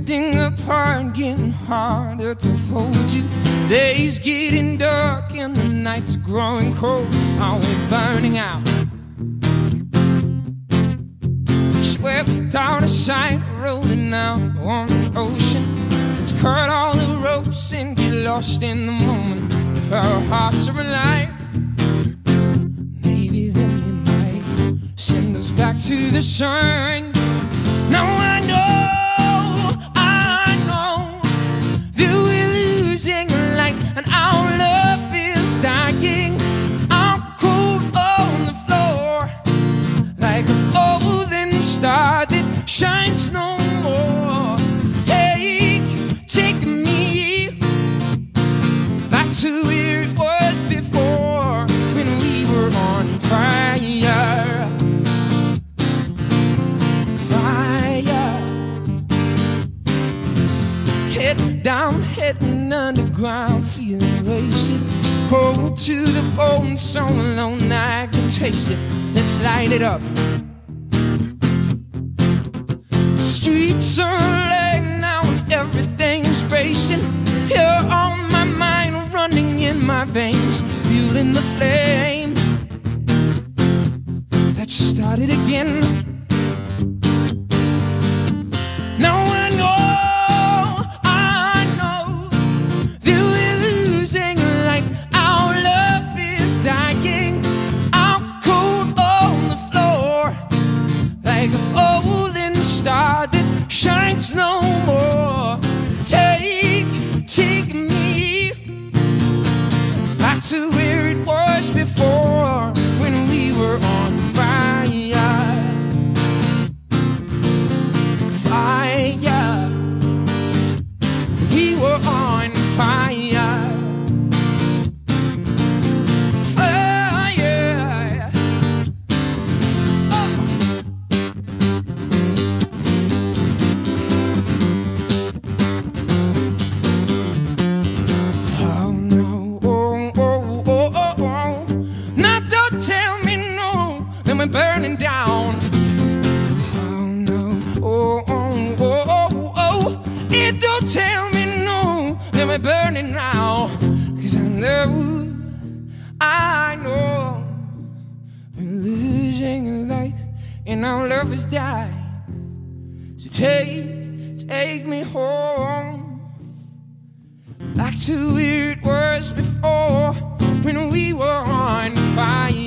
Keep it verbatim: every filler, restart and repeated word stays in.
drifting apart, getting harder to hold you. Days getting dark and the nights are growing cold. Are we burning out? Swept without a sight, rolling out on the ocean. Let's cut all the ropes and get lost in the moment. If our hearts are alive, maybe then they might send us back to the sun. Now I know, I know that we're losing light and our love is dying. I'm cold on the floor like a golden star that shines no more. Take, take me back to where it was before, when we were on fire. Fire. Head down, heading underground, feeling wasted. Cold to the bone, so alone I can taste it. Let's light it up. Streets are late now and everything's racing. You're on my mind, running in my veins, fueling the flame that started again. Now I know, I know that we're losing light. Our love is dying. I'm cold on the floor like a golden star that shines no more. Take, take me back to where it was before, when we were on fire. Fire. We were on fire. Fire. Oh. Oh no, oh, oh, oh, oh, oh. Now don't tell me no, that we're burning down. Oh no, oh, oh, oh, oh, oh. It don't tell me no, that we're burning now. Cause I know, I know we're losing light and our love is dying. So take, take me home, back to where it was before, when we were on fire.